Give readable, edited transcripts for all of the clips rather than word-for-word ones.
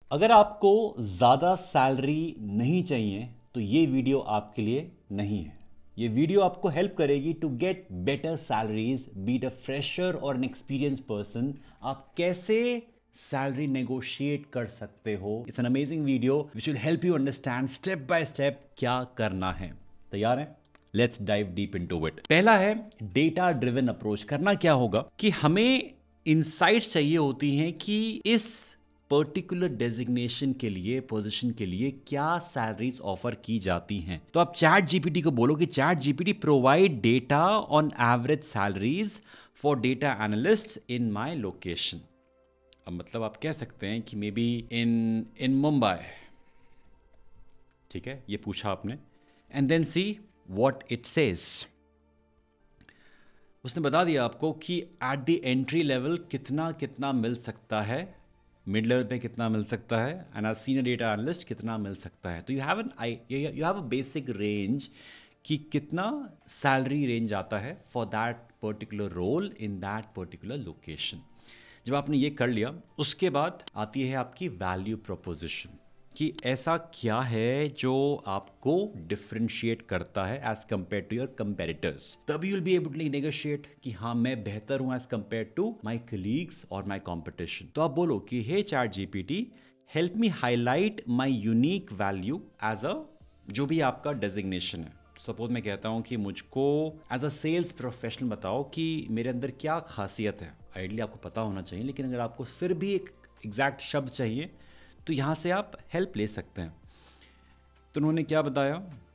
अगर आपको ज़्यादा सैलरी नहीं चाहिए तो ये वीडियो आपके लिए नहीं है। ये वीडियो आपको हेल्प करेगी to get better salaries, beat a fresher और एन एक्सपीरियंस पर्सन। आप कैसे सैलरी नेगोशिएट कर सकते हो। It's an amazing video which will help you understand step by step क्या करना है। तैयार है? Let's dive deep into it. पहला है डेटा ड्रिवन अप्रोच। करना क्या होगा कि हमें इनसाइट्स चाहिए होती हैं कि इस पर्टिकुलर डेजिग्नेशन के लिए, पोजीशन के लिए क्या सैलरीज ऑफर की जाती हैं। तो आप चैट जीपीटी को बोलो कि chat GPT provide data on average salaries for data analysts in my location. अब मतलब आप कह सकते हैं कि मे बी इन इन मुंबई, ठीक है, ये पूछा आपने, and then see what it says. उसने बता दिया आपको कि एट द एंट्री लेवल कितना कितना मिल सकता है, मिड लेवल पे कितना मिल सकता है, and as senior data analyst कितना मिल सकता है। तो you have a basic range कि कितना सैलरी रेंज आता है for that particular role in that particular location. जब आपने ये कर लिया, उसके बाद आती है आपकी वैल्यू प्रोपोजिशन कि ऐसा क्या है जो आपको डिफरेंशिएट करता है as compare to your comparators. तभी you'll be able to negotiate कि हाँ मैं बेहतर हूं as compare to my colleagues और माय कंपटीशन। तो आप बोलो कि hey chat GPT, help me highlight my unique value as a, जो भी आपका डेजिग्नेशन है। सपोज मैं कहता हूँ कि मुझको एज अ सेल्स प्रोफेशनल बताओ कि मेरे अंदर क्या खासियत है। आइडियली आपको पता होना चाहिए, लेकिन अगर आपको फिर भी एक एग्जैक्ट शब्द चाहिए तो यहाँ से आप हेल्प ले सकते हैं। तो उन्होंने क्या बताया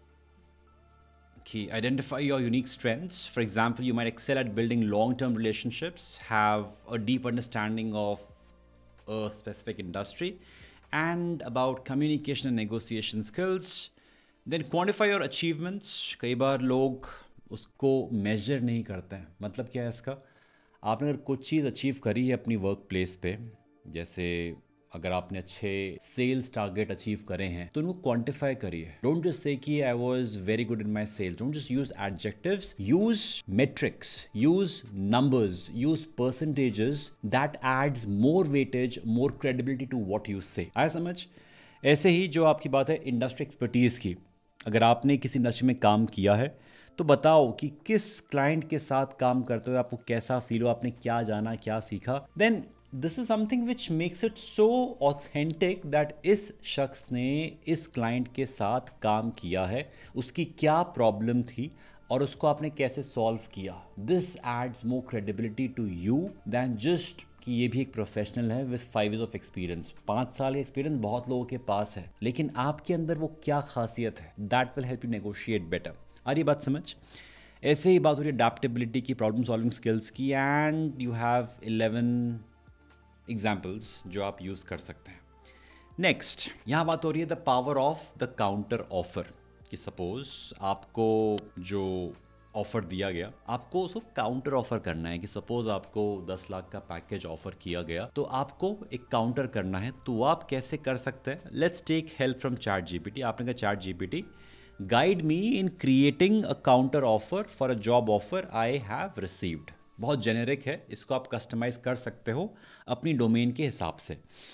कि identify your unique strengths. For example, you might excel at building long term relationships, have a deep understanding of a specific industry, and about communication and negotiation skills. Then quantify your achievements. कई बार लोग उसको major नहीं करते हैं। मतलब क्या है इसका? आपने अगर कुछ चीज़ अचीव करी है अपनी वर्क प्लेस पे, जैसे अगर आपने अच्छे सेल्स टारगेट अचीव करे हैं तो उनको क्वांटिफाई करिए। डोंट जस्ट से कि I was very good in my sales. Don't just use adjectives, use metrics, use numbers, use percentages. That adds more weightage, more credibility to what you say. आया समझ? ऐसे ही जो आपकी बात है industry expertise की, अगर आपने किसी इंडस्ट्री में काम किया है तो बताओ कि किस क्लाइंट के साथ काम करते हुए आपको कैसा फील हो, आपने क्या जाना, क्या सीखा। Then this is something which makes it so authentic that इस शख्स ने इस क्लाइंट के साथ काम किया है, उसकी क्या प्रॉब्लम थी और उसको आपने कैसे सॉल्व किया। This adds more credibility to you than just कि ये भी एक प्रोफेशनल है विद 5 years ऑफ एक्सपीरियंस। 5 साल का एक्सपीरियंस बहुत लोगों के पास है, लेकिन आपके अंदर वो क्या खासियत है, that will help you negotiate better. आ रही बात समझ? ऐसे ही बात हो रही है अडेप्टेबिलिटी की, प्रॉब्लम सॉल्विंग स्किल्स की, एंड यू हैव 11 एग्जाम्पल्स जो आप यूज कर सकते हैं। नेक्स्ट, यहां बात हो रही है the power of the counter offer कि सपोज आपको जो ऑफर दिया गया, आपको उसको काउंटर ऑफर करना है। कि सपोज आपको 10 लाख का पैकेज ऑफर किया गया तो आपको एक काउंटर करना है। तो आप कैसे कर सकते हैं? Let's take help from chat GPT. आपने कहा chat GPT, guide me in creating a counter offer for a job offer I have received. बहुत जेनेरिक है, इसको आप कस्टमाइज कर सकते हो अपनी डोमेन के हिसाब से।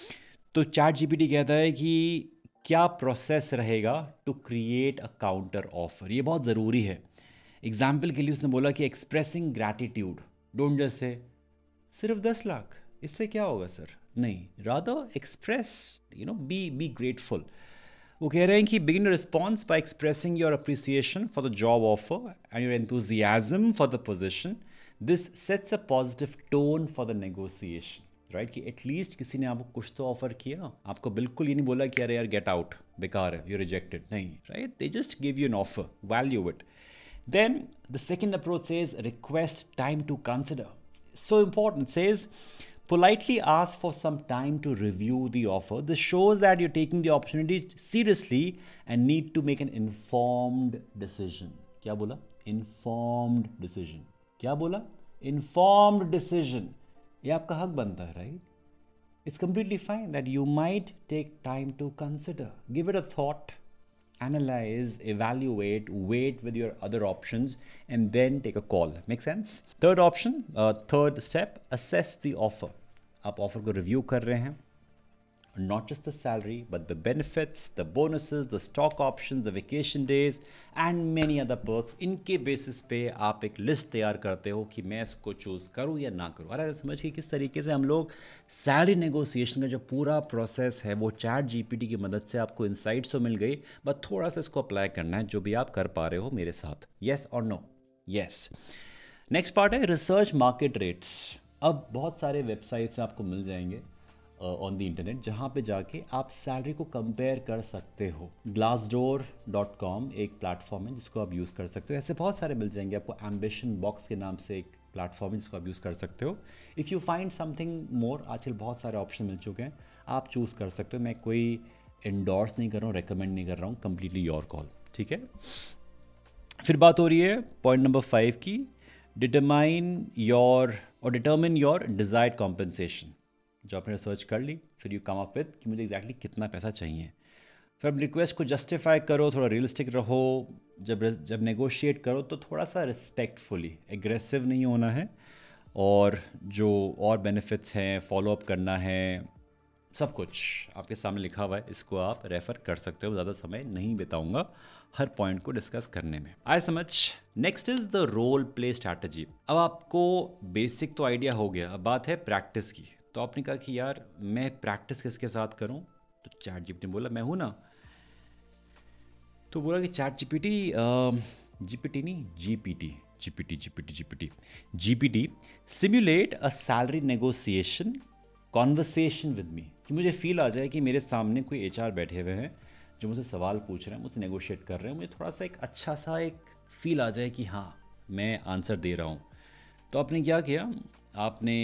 तो चैट जीपीटी कहता है कि क्या प्रोसेस रहेगा to create a counter offer. ये बहुत ज़रूरी है। एग्जाम्पल के लिए उसने बोला कि एक्सप्रेसिंग ग्रैटिट्यूड। डोंट जस्ट से सिर्फ 10 लाख, इससे क्या होगा सर, नहीं, रादर एक्सप्रेस, बी ग्रेटफुल। वो कह रहे हैं कि begin response by expressing your appreciation for the job offer and your enthusiasm for the position. This sets a positive tone for the negotiation. Right, कि एटलीस्ट किसी ने आपको कुछ तो ऑफर किया। आपको बिल्कुल ये नहीं बोला कि अरे यार गेट आउट, बेकार है, यू रिजेक्टेड, नहीं। Right, they just give you an offer, value it. Then the second approach says request time to consider. So important. It says politely ask for some time to review the offer. This shows that you're taking the opportunity seriously and need to make an informed decision. क्या बोला? Informed decision. क्या बोला? Informed decision. ये आपका हक बनता है, right? It's completely fine that you might take time to consider. Give it a thought, analyze, evaluate, wait with your other options, and then take a call. Make sense? Third option, third step, assess the offer. आप offer को review कर रहे हैं, not just the salary, but the benefits, the bonuses, the stock options, the vacation days and many other perks. इनके basis पे आप एक list तैयार करते हो कि मैं इसको चूज़ करूँ या ना करूँ। अरे समझिए किस तरीके से हम लोग सैलरी नेगोशिएशन का जो पूरा प्रोसेस है वो चैट जीपीटी की मदद से आपको इंसाइट्स तो मिल गई, बट थोड़ा सा इसको अप्लाई करना है जो भी आप कर पा रहे हो मेरे साथ। येस और नो? येस। नेक्स्ट पार्ट है रिसर्च मार्केट रेट्स। अब बहुत सारे वेबसाइट्स आपको मिल जाएंगे ऑन द इंटरनेट जहाँ पे जाके आप सैलरी को कंपेयर कर सकते हो। glassdoor.com एक प्लेटफॉर्म है जिसको आप यूज़ कर सकते हो। ऐसे बहुत सारे मिल जाएंगे आपको। एम्बिशन बॉक्स के नाम से एक प्लेटफॉर्म है जिसको आप यूज़ कर सकते हो। If you find something more, आजकल बहुत सारे ऑप्शन मिल चुके हैं, आप चूज़ कर सकते हो। मैं कोई इंडोर्स नहीं कर रहा हूँ, रेकमेंड नहीं कर रहा हूँ, कम्प्लीटली योर कॉल। ठीक है। फिर बात हो रही है पॉइंट नंबर 5 की, डिटरमाइन योर डिज़ायर्ड कॉम्पनसेशन। जो आपने रिसर्च कर ली, फिर यू कम अप विद कि मुझे एग्जैक्टली कितना पैसा चाहिए। फिर अब रिक्वेस्ट को जस्टिफाई करो, थोड़ा रियलिस्टिक रहो। जब नेगोशिएट करो तो थोड़ा सा रिस्पेक्टफुली, एग्रेसिव नहीं होना है, और जो और बेनिफिट्स हैं फॉलो अप करना है, सब कुछ आपके सामने लिखा हुआ है। इसको आप रेफ़र कर सकते हो। ज़्यादा समय नहीं बिताऊंगा हर पॉइंट को डिस्कस करने में। आए समझ? Next is the role play strategy. अब आपको बेसिक तो आइडिया हो गया, अब बात है प्रैक्टिस की। तो आपने कहा कि यार मैं प्रैक्टिस किसके साथ करूं? तो चैट जीपीटी ने बोला मैं हूं ना। तो बोला कि चैट जीपीटी, जीपीटी नहीं, GPT simulate a salary negotiation conversation with me. कि मुझे फील आ जाए कि मेरे सामने कोई एचआर बैठे हुए हैं जो मुझसे सवाल पूछ रहे हैं, मुझसे नेगोशिएट कर रहे हैं, मुझे थोड़ा सा एक अच्छा सा एक फील आ जाए कि हाँ मैं आंसर दे रहा हूँ। तो आपने क्या किया? आपने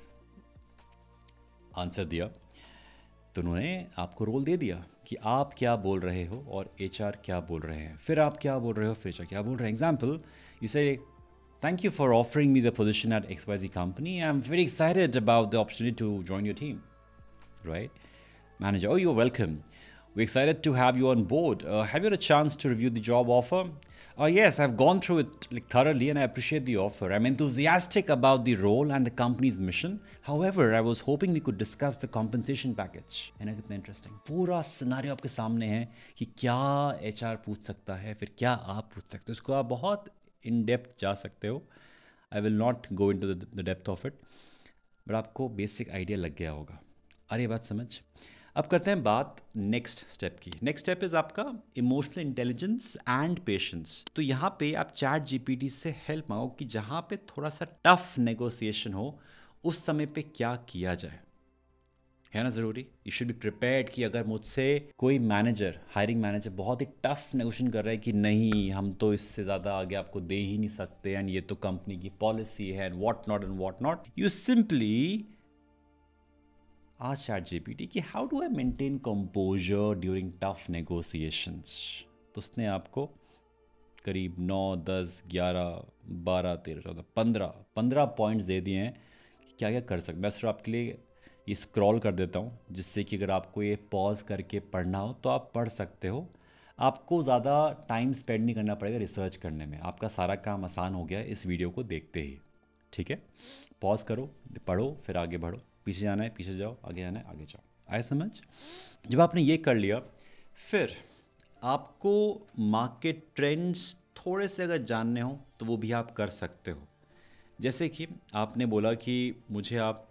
आंसर दिया, तो उन्होंने आपको रोल दे दिया कि आप क्या बोल रहे हो और एचआर क्या बोल रहे हैं, फिर आप क्या बोल रहे हो, फिर एचआर क्या बोल रहे हैं। Example, you say thank you for offering me the position at XYZ company, I am very excited about the opportunity to join your team, right? Manager, oh, you're welcome. We're excited to have you on board. Have you had a chance to review the job offer? Yes, I've gone through it thoroughly and I appreciate the offer. I'm enthusiastic about the role and the company's mission. However, I was hoping we could discuss the compensation package. है ना कितना interesting? पूरा scenario आपके सामने है कि क्या HR पूछ सकता है, फिर क्या आप पूछ सकते हो। इसको आप बहुत इन डेप्थ जा सकते हो। I will not go into the depth of it. But आपको बेसिक आइडिया लग गया होगा। अरे बात समझ। अब करते हैं बात नेक्स्ट स्टेप की। नेक्स्ट स्टेप इज़ आपका इमोशनल इंटेलिजेंस एंड पेशेंस। तो यहाँ पे आप चैट जीपीटी से हेल्प मांगो कि जहाँ पे थोड़ा सा टफ नेगोशिएशन हो उस समय पे क्या किया जाए, है ना ज़रूरी। यू शुड बी प्रिपेयर्ड कि अगर मुझसे कोई मैनेजर, हायरिंग मैनेजर बहुत ही टफ नेगोशिएशन कर रहा है कि नहीं हम तो इससे ज़्यादा आगे आपको दे ही नहीं सकते एंड ये तो कंपनी की पॉलिसी है and what not, you simply ask chat GPT कि how do I maintain composure during tough negotiations. तो उसने आपको करीब 9, 10, 11, 12, 13, 14, 15 पॉइंट्स दे दिए हैं कि क्या क्या कर सकते। मैं सिर्फ आपके लिए ये स्क्रॉल कर देता हूँ जिससे कि अगर आपको ये पॉज करके पढ़ना हो तो आप पढ़ सकते हो। आपको ज़्यादा टाइम स्पेंड नहीं करना पड़ेगा रिसर्च करने में, आपका सारा काम आसान हो गया इस वीडियो को देखते ही। ठीक है, पॉज करो, पढ़ो, फिर आगे बढ़ो। पीछे जाना है पीछे जाओ, आगे जाना है आगे जाओ। आए समझ? जब आपने ये कर लिया, फिर आपको मार्केट ट्रेंड्स थोड़े से अगर जानने हो तो वो भी आप कर सकते हो। जैसे कि आपने बोला कि मुझे आप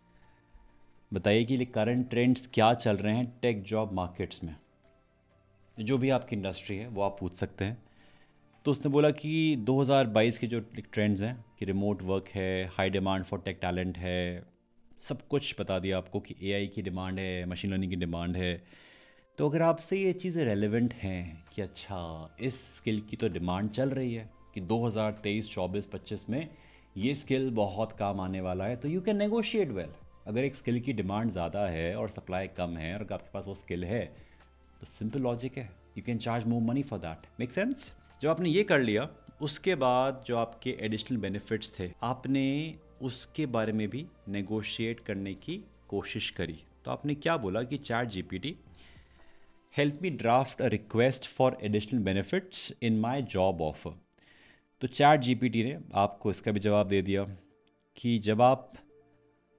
बताइए कि करंट ट्रेंड्स क्या चल रहे हैं टेक जॉब मार्केट्स में, जो भी आपकी इंडस्ट्री है वो आप पूछ सकते हैं। तो उसने बोला कि 2022 के जो ट्रेंड्स हैं कि रिमोट वर्क है, high demand for tech talent है, सब कुछ बता दिया आपको कि एआई की डिमांड है, मशीन लर्निंग की डिमांड है। तो अगर आपसे ये चीज़ें रेलेवेंट हैं कि अच्छा इस स्किल की तो डिमांड चल रही है कि 2023, 24, 25 में ये स्किल बहुत काम आने वाला है, तो यू कैन नेगोशिएट वेल। अगर एक स्किल की डिमांड ज़्यादा है और सप्लाई कम है और अगर आपके पास वो स्किल है तो सिंपल लॉजिक है, you can charge more money for that. Make sense? जब आपने ये कर लिया, उसके बाद जो आपके एडिशनल बेनिफिट्स थे आपने उसके बारे में भी नेगोशिएट करने की कोशिश करी। तो आपने क्या बोला कि chat GPT help me draft a request for additional benefits in my job offer. तो चैट जीपीटी ने आपको इसका भी जवाब दे दिया कि जब आप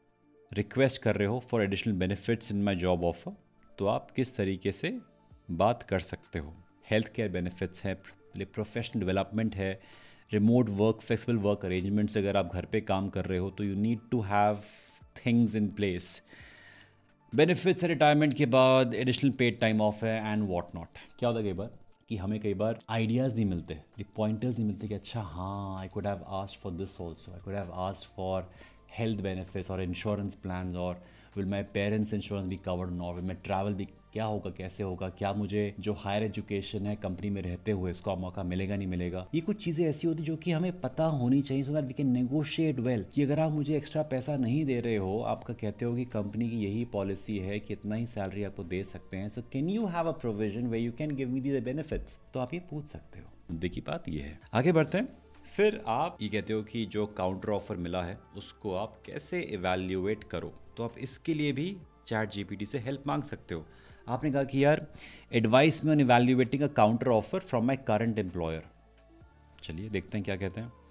रिक्वेस्ट कर रहे हो for additional benefits in my job offer, तो आप किस तरीके से बात कर सकते हो। हेल्थ केयर बेनिफिट्स हैं, प्रोफेशनल डेवलपमेंट है, remote work, flexible work arrangements, अगर आप घर पे काम कर रहे हो तो you need to have things in place. Benefits है रिटायरमेंट के बाद, एडिशनल पेड टाइम ऑफ है एंड वॉट नॉट। क्या होता है कई बार कि हमें कई बार आइडियाज़ नहीं मिलते, पॉइंटर्स नहीं मिलते कि अच्छा हाँ I could have asked for this also, I could have asked for health benefits और इंश्योरेंस प्लान्स, और विल माई पेरेंट्स इंश्योरेंस भी covered not, will my travel भी क्या होगा कैसे होगा, क्या मुझे जो हायर एजुकेशन है कंपनी में रहते हुए इसका मौका मिलेगा नहीं मिलेगा। ये कुछ चीज़ें ऐसी होती जो कि हमें पता होनी चाहिए so that we can negotiate well, कि अगर आप मुझे एक्स्ट्रा पैसा नहीं दे रहे हो, आपका कहते हो कि कंपनी की यही पॉलिसी है कि इतना ही सैलरी आपको दे सकते हैं, so can you have a provision way you can give me the benefits, तो आप ये पूछ सकते हो। मुद्दे की बात ये है। आगे बढ़ते हैं। फिर आप ये कहते हो कि जो काउंटर ऑफर मिला है उसको आप कैसे इवैल्यूएट करो, तो आप इसके लिए भी चैट जीपीटी से हेल्प मांग सकते हो। आपने कहा कि यार advise me on evaluating a counter offer from my current employer. चलिए देखते हैं क्या कहते हैं।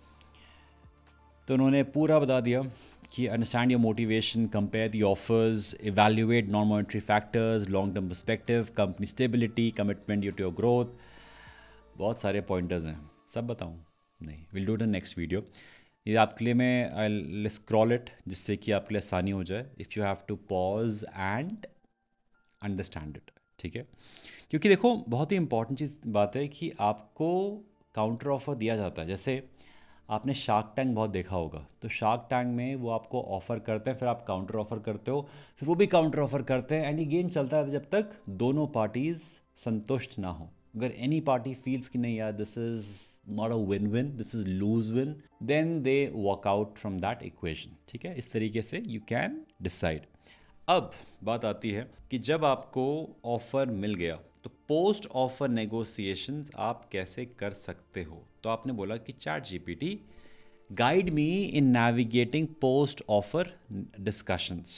तो उन्होंने पूरा बता दिया कि understand your motivation, compare the offers, evaluate non monetary factors, long term perspective, company stability, commitment to your growth. बहुत सारे पॉइंटर्स हैं, सब बताऊं? नहीं, will do the next video. ये आपके लिए मैं आई स्क्रॉल इट जिससे कि आपके लिए आसानी हो जाए, if you have to pause and understand it, ठीक है। क्योंकि देखो बहुत ही इंपॉर्टेंट चीज़ बात है कि आपको काउंटर ऑफर दिया जाता है। जैसे आपने शार्क टैंक बहुत देखा होगा, तो शार्क टैंक में वो आपको ऑफ़र करते हैं, फिर आप काउंटर ऑफर करते हो, फिर वो भी काउंटर ऑफर करते हैं, एंड ये गेम चलता रहता है जब तक दोनों पार्टीज संतुष्ट ना हो। अगर एनी पार्टी फील्स कि नहीं यार this is not a win win, this is lose win, then they walk out from that equation, ठीक है। इस तरीके से यू कैन डिसाइड। अब बात आती है कि जब आपको ऑफर मिल गया तो पोस्ट ऑफर नेगोशिएशंस आप कैसे कर सकते हो। तो आपने बोला कि chat GPT guide me in navigating post offer discussions.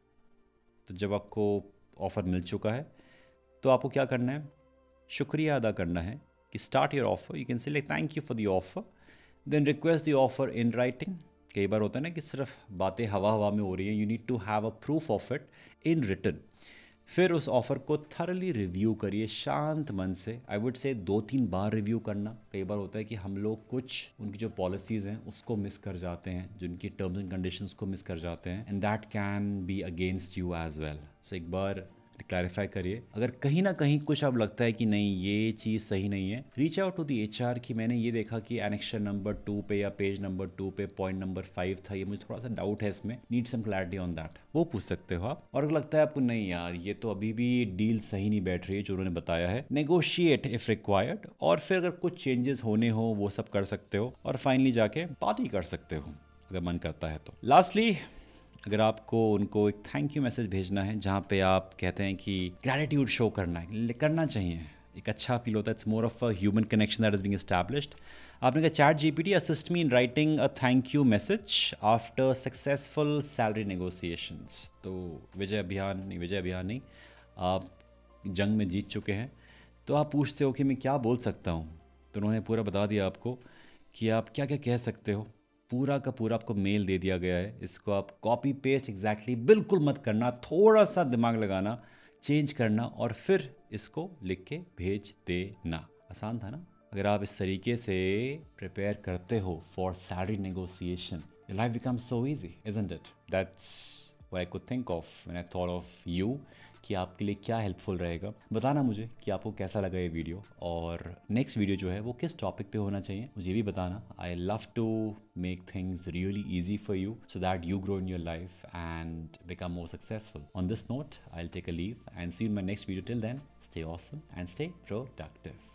तो जब आपको ऑफर मिल चुका है तो आपको क्या करना है, शुक्रिया अदा करना है कि start your offer, you can say like thank you for the offer, then request the offer in writing. कई बार होता है ना कि सिर्फ बातें हवा हवा में हो रही हैं, you need to have a proof of it in written. फिर उस ऑफ़र को थरली रिव्यू करिए शांत मन से। I would say 2-3 bar review करना। कई बार होता है कि हम लोग कुछ उनकी जो पॉलिसीज़ हैं उसको मिस कर जाते हैं, जो उनकी टर्म्स एंड कंडीशंस को मिस कर जाते हैं, and that can be against you as well. So एक बार क्लैरिफाई करिए। अगर कहीं ना कहीं कुछ अब लगता है कि नहीं ये चीज़ सही नहीं है, reach out to the HR कि मैंने ये देखा कि एनेक्शर नंबर 2 पे या पेज नंबर 2 पे पॉइंट नंबर 5 था, ये मुझे थोड़ा सा डाउट है इसमें, need some clarity on that, वो पूछ सकते हो आप। और अगर लगता है आपको नहीं यार ये तो अभी भी डील सही नहीं बैठ रही है जो उन्होंने बताया है, नेगोशिएट इफ रिक्वायर्ड, और फिर अगर कुछ चेंजेस होने हो वो सब कर सकते हो, और फाइनली जाके पार्टी कर सकते हो अगर मन करता है तो। लास्टली अगर आपको उनको एक थैंक यू मैसेज भेजना है जहाँ पे आप कहते हैं कि ग्रैटिट्यूड शो करना चाहिए, एक अच्छा फील होता है, it's more of a human connection that is being established. आपने कहा chat GPT assist me in writing a thank you message after successful salary negotiations. तो विजय अभियान नहीं, आप जंग में जीत चुके हैं, तो आप पूछते हो कि मैं क्या बोल सकता हूँ, तो उन्होंने पूरा बता दिया आपको कि आप क्या क्या कह सकते हो। पूरा का पूरा आपको मेल दे दिया गया है, इसको आप कॉपी पेस्ट एग्जैक्टली बिल्कुल मत करना, थोड़ा सा दिमाग लगाना, चेंज करना और फिर इसको लिख के भेज देना। आसान था ना? अगर आप इस तरीके से प्रिपेयर करते हो for salary negotiation, your life becomes so easy, isn't it? That's what I could think of when I thought of you, कि आपके लिए क्या हेल्पफुल रहेगा। बताना मुझे कि आपको कैसा लगा ये वीडियो, और नेक्स्ट वीडियो जो है वो किस टॉपिक पे होना चाहिए मुझे भी बताना। I love to make things really easy for you so that you grow in your life and become more successful. On this note I will take a leave and see you in my next video. Till then, stay awesome and stay productive.